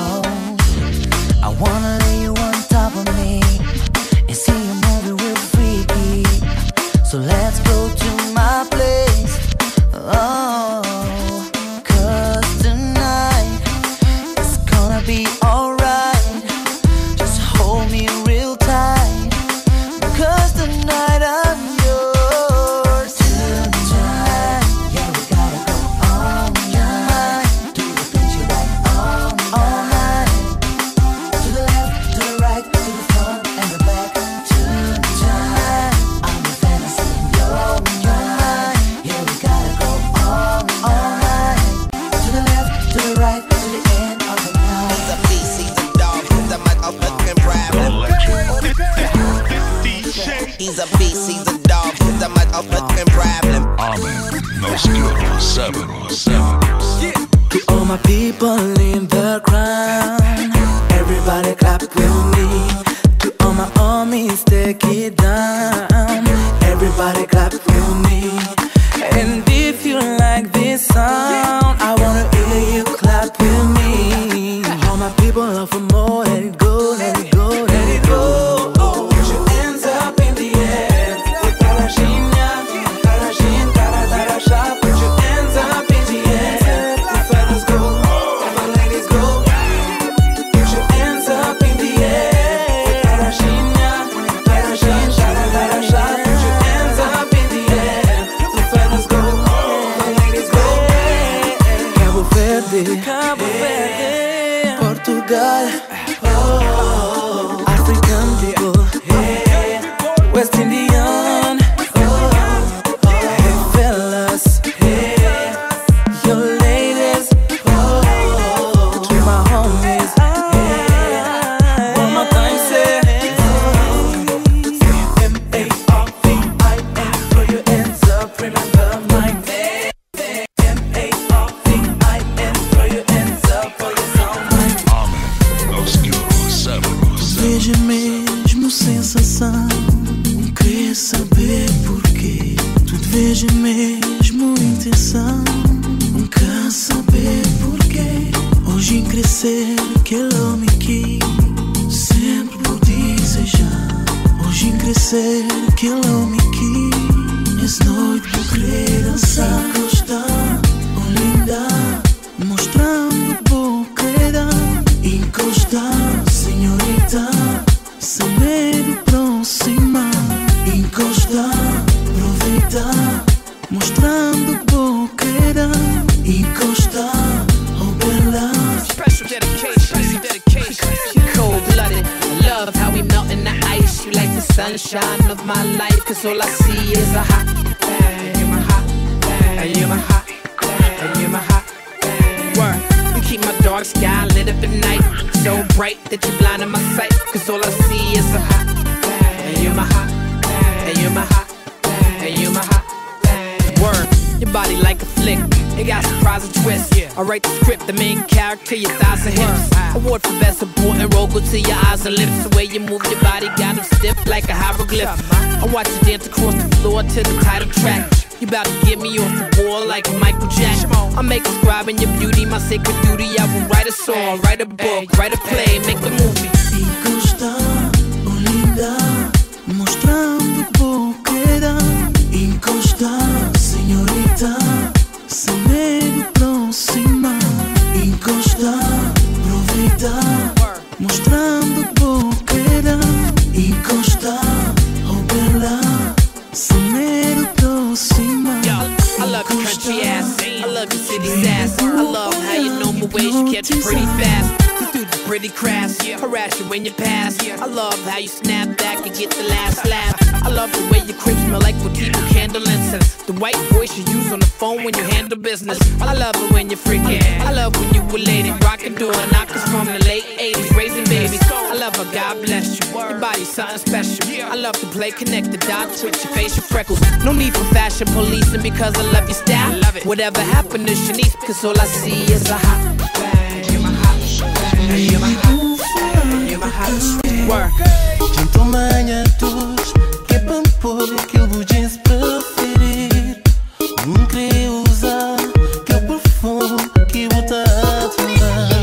I wanna lay you on top of me and see a movie real freaky. So let's go to my place. Oh, cause tonight it's gonna be alright. Just hold me real tight. Cause tonight I'm yours. Tonight, yeah, we gotta go all night. Do the things you like all night. To the left, to the right, to the front and the back. Tonight, I'm a fantasy in your mind. Yeah, we gotta go all night. To the left, to the right, to the end of the night. He's a beast, he's a dog, he's a motherfucking problem. He's a beast, he's a dog, he's a motherfucking problem. Ahmed Noscuro 707. To all my people in the crowd, everybody clap with me. To all my armies, take it down. Everybody clap with me. And if you like this sound, I wanna hear you clap with me. All my people are for more. Let it go, let it go, let it go. Put your hands up in the air. Tarashina, tarashin, taratarasha. Put your hands up in the air. The fellas go, the ladies go. Put your hands up in the air. Tarashina, tarashin, taratarasha. Put your hands up in the air. The fellas go, the ladies go. Cabo Verde, Portugal, African people, West Indian, hey fellas, your ladies, to my homies, one more time say, M-A-R-V-I-N, throw your hands up, remember my name. M-A-R-V-I-N, throw your hands up for your song. Noscuro 707. Vejo mesmo sensação, querer saber porquê. Tudo vejo mesmo intenção, nunca saber porquê. Hoje em crescer que ele me quis, sempre por desejar. Hoje em crescer que ele me quis, essa noite por querer dançar. Encostar, oh linda, mostrando boa queda. Encostar, senhorita, saber o próxima. Encosta, aproveita, mostrando boqueira. Encosta, oh bela. Special dedication. Cold-blooded, I love how we melt in the ice. You like the sunshine of my life, cause all I see is a hot bang. You're my hot bang. And you're my hot bang. And you're my hot bang. Word, you keep my dark sky lit up at night, so bright that you're blinding my sight, cause all I see is a hot bang. And you're my hot bang. And you're my hot bang. And you're my hot bang. Word, your body like a flick, it got surprising twists. I write the script, the main character, your thighs and hips. Award for best supporting role, go to your eyes and lips. The way you move your body got them stiff like a hieroglyph. I watch you dance across the floor to the title track. You about to get me off the wall like Michael Jackson. I make describing your beauty my sacred duty. I will write a song, write a book, write a play, make a movie. Encosta, oh linda, mostrando boqueira. Encosta, senhorita, sem medo, próxima. Encosta, aproveita, mostrando boqueira. Encosta, oh bela, sem medo, próxima. I love your country ass, I love your city's ass. I love how you know my ways, you catch it pretty fast. You do the pretty crass, harass you when you pass. I love how you snap back and get the last laugh. I love the way your crib smell like Motivo candle incense. The white voice you use on the phone when you handle business. I love it when you're freaking. I love when you were lady, rockin' door knockers from the late 80s, raising babies. I love how God bless you, your body's something special. I love to play connect the dots with your facial freckles. No need for fashion policing because I love your style. Whatever happened to Shanice, cause all I see is a hot bang. You're my hot bang. You're my hot bang. You're my hot bang. Work. Gentleman todos que pão por aquilo jeans preferir. Queria usar que o perfume que botar a aturar.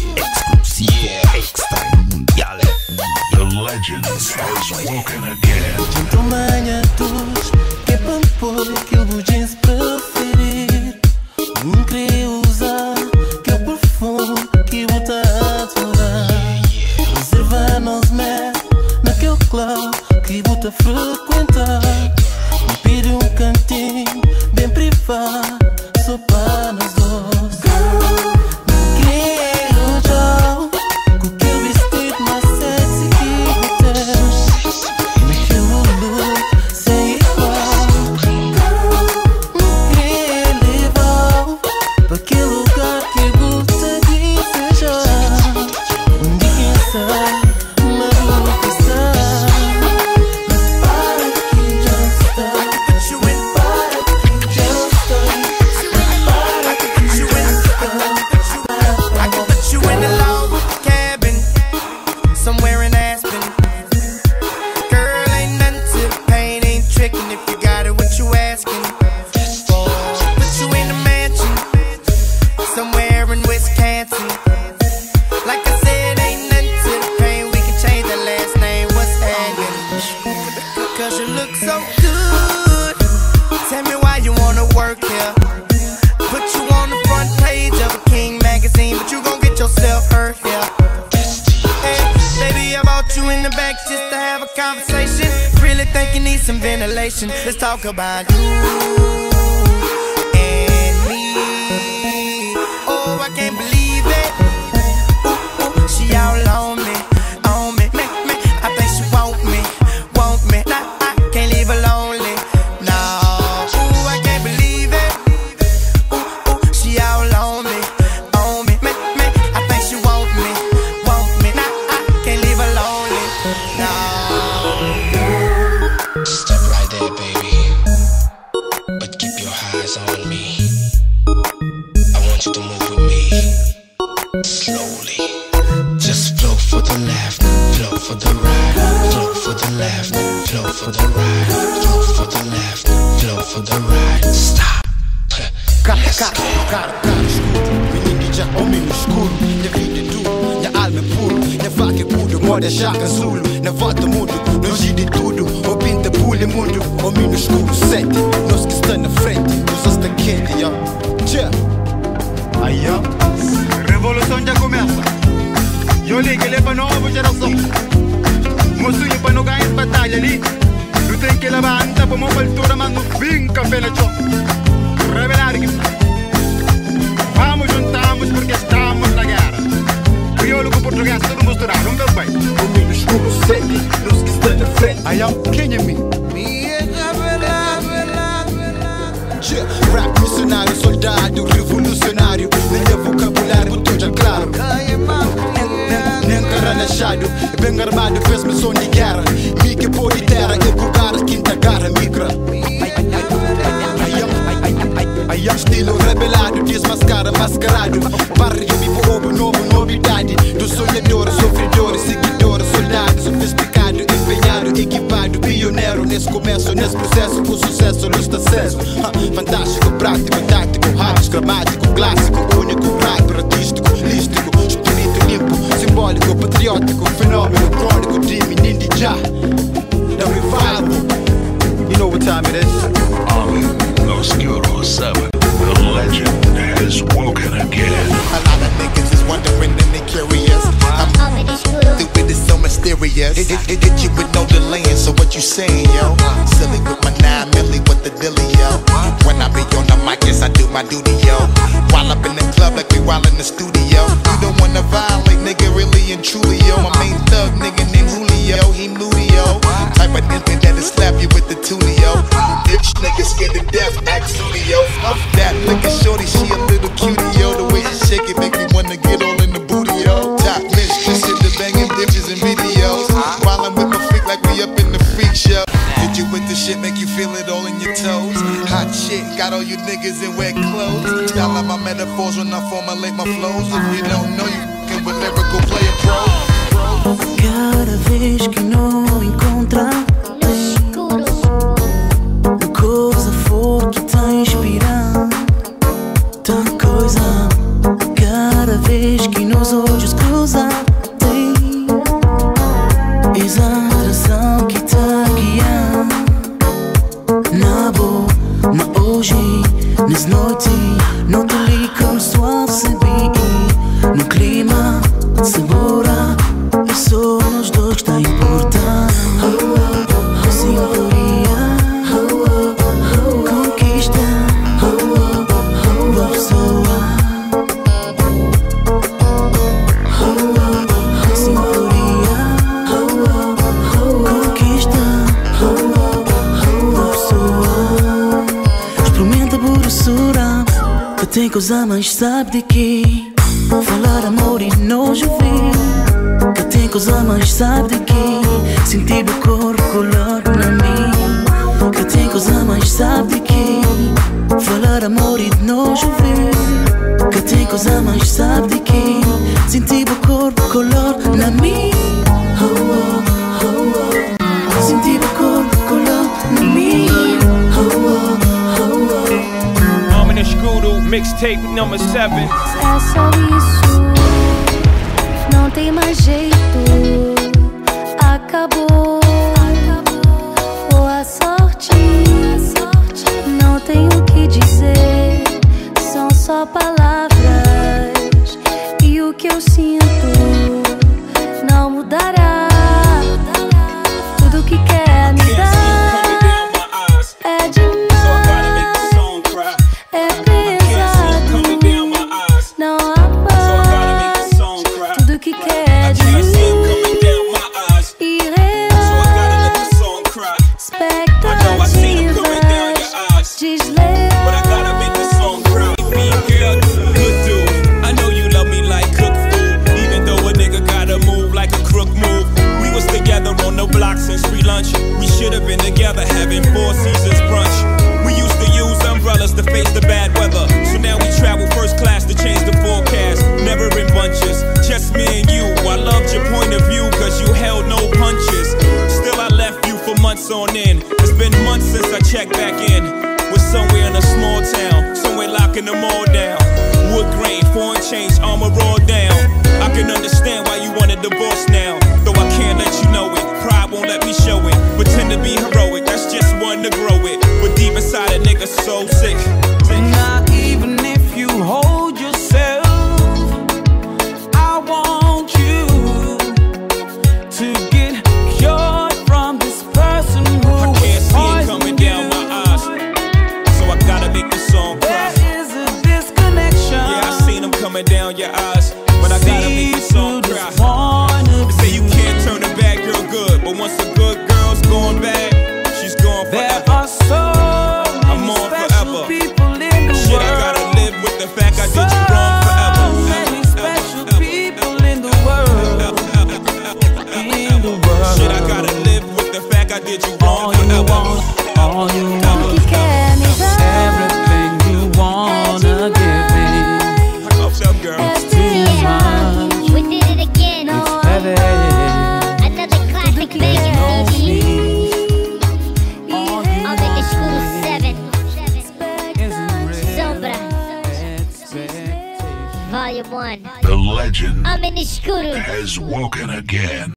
Exclusivo extra mundial. The legend has woken again. Gentleman todos que pão por aquilo jeans preferir. Queria usar que o perfume que botar a aturar. Reserva nos met naquele club que bota a frequentar. Me pede cantinho bem privado, só para nós dois. Quero já com aquele vestido mais sexy que botas. Naquele look sem igual. Me queria levar para aquele lugar que bota desejar. Onde quem sabe let's talk about you and me. Oh, I can't believe it. Ooh, she all on me, on me. I think she want me. Nah, I can't leave her lonely. No, ooh, I can't believe it. Ooh, she all on me, on me. I think she want me. Nah, I can't leave her lonely. No. Stop right there, baby. But keep your eyes on me. I want you to move with me. Slowly. Just flow for the left, flow for the right. Flow for the left, flow for the right. Flow for the left, flow for the right. Stop. Cara, escuro. Menino já homem no escuro. Minha vida é tudo, minha alma é puro. Minha faca é pudo, moda chaca azul. Na volta mundo, não gira tudo. O pinta pulha mundo, homem no escuro. Sente, nós que está na frente. Nós está quente, ó. Tchê. Aí, ó. Revolução já começa. Eu ligo, ele é para nova geração. Moço para não ganhar batalha. canta por uma cultura, mas não finca pela tchau. Revelar que vamos, juntamos porque estamos na guerra. Crioulo com português, tudo misturado, não meu pai. O meu escudo segue, nos que estão na frente. I am king in me. Rap missionário, soldado, revolucionário. Nem vocabulário, botou já claro. Nem caralhado, bem armado, fez missão de guerra. Mica por de terra, eu cogar quinta garra, micra. I am estilo rebelado, desmascara, mascarado. Barrio me por novidade. Do sonhador, sofredor, seguidor, soldado, sofisticado, empenhado, equipado, pioneiro. Nesse começo, nesse processo, o sucesso, luz de acesso. Fantástico, prático, tático, rápido, gramático, clássico, único, rap, artístico, lístico, espírito limpo, simbólico, patriótico, fenômeno crônico, dream, ninja, the revival. You know what time it is? Oscuro 7, the legend has woken again. A lot of niggas is wondering and they curious. Stupid is so mysterious. It hit you with no delay, so what you saying, yo? Silly with my 9 milli with the dilly, yo. When I be on the mic, yes, I do my duty, yo. While up in the club like we while in the studio. You don't wanna violate, nigga, really and truly, yo. My main thug, nigga named Julio, he moody, yo. Type of nigga that'll slap you with the tulio. Bitch, nigga scared to death, act studio. Fuck that, look at shorty, she a little cutie, yo. The way she shake it make me wanna get all in the booty, yo. Top mistress in the banging bitches and videos. While I'm with my freak like we up in the freak show. Hit you with the shit, make you feel it all in your toes. Hot shit, got all you niggas in wet clothes. Style out my metaphors when I formulate my flows. If you don't know, you f***ing with lyrical player pro. Cada vez que não encontra coisa forte tá inspirando tanta coisa. Cada vez que nos olhos cruzam tem essa atração que tá guiando. Na boa, na hoje, nas noites, no licor suave se bem. No clima, sabora, é só nós dois que tá importando. Sinfonia, conquista, boa pessoa. Sinfonia, conquista, boa pessoa. Experimenta brossura, que tem coisa mais sabe de que falar amor e nojo ver. Que tem coisa mais sabe de que sentir o corpo color na mim. Que tem coisa mais sabe de que falar amor e nojo ver. Que tem coisa mais sabe de que sentir o corpo color na mim. Sentir o corpo color na mim. I'm in a Scooter, mixtape number 7. É só isso, não tem mais jeito. Acabou, boa sorte. Não tenho o que dizer, são só palavras. E o que eu sinto não mudará. Tudo que quer me dar é demais. É pesado, não há paz. Tudo que quer de mim, irreal. Expectativas desleais. Good dude, I know you love me like cook food. Even though a nigga gotta move like a crook move. We was together on the block since free lunch. We should have been together having 4 seasons brunch. We used to use umbrellas to face the bad weather. So now we travel first class to change the forecast. Never in bunches, just me and you. I loved your point of view cause you held no punches. Still I left you for months on end. It's been months since I checked back in. We're somewhere in a small town, somewhere locking them all down. Wood grain, foreign change, armor all down. I can understand why you want a divorce now. Though I can't let you know it, pride won't let me show it. Pretend to be heroic, that's just one to grow it. But deep inside a nigga so sick. Not even if you hold yourself, I want you to get cured from this person who is poison. Volume 1. The legend I'm in the scooter. has woken again.